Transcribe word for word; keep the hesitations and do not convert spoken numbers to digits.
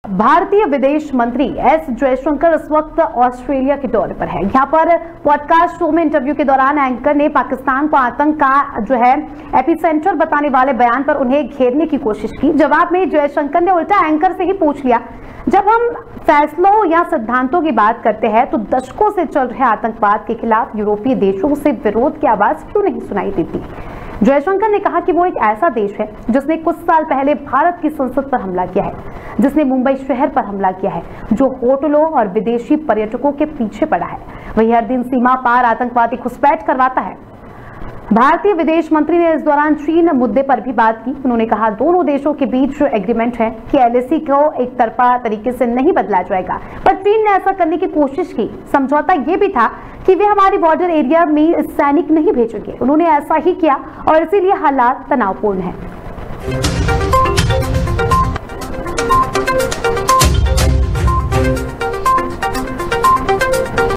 भारतीय विदेश मंत्री एस जयशंकर इस वक्त ऑस्ट्रेलिया के दौरे पर है। यहाँ पर पॉडकास्ट शो में इंटरव्यू के दौरान एंकर ने पाकिस्तान को आतंक का जो है एपिसेंटर बताने वाले बयान पर उन्हें घेरने की कोशिश की। जवाब में जयशंकर ने उल्टा एंकर से ही पूछ लिया, जब हम फैसलों या सिद्धांतों की बात करते हैं तो दशकों से चल रहे आतंकवाद के खिलाफ यूरोपीय देशों से विरोध की आवाज क्यों नहीं सुनाई देती। जयशंकर ने कहा कि वो एक ऐसा देश है जिसने कुछ साल पहले भारत की संसद पर हमला किया है, जिसने मुंबई शहर पर हमला किया है, जो होटलों और विदेशी पर्यटकों के पीछे पड़ा है, वही हर दिन सीमा पार आतंकवादी घुसपैठ करवाता है। भारतीय विदेश मंत्री ने इस दौरान चीन मुद्दे पर भी बात की। उन्होंने कहा, दोनों देशों के बीच जो एग्रीमेंट है कि एलएसी को एक तरफा तरीके से नहीं बदला जाएगा, पर चीन ने ऐसा करने की कोशिश की। समझौता ये भी था कि वे हमारी बॉर्डर एरिया में सैनिक नहीं भेजेंगे। उन्होंने ऐसा ही किया और इसीलिए हालात तनावपूर्ण है।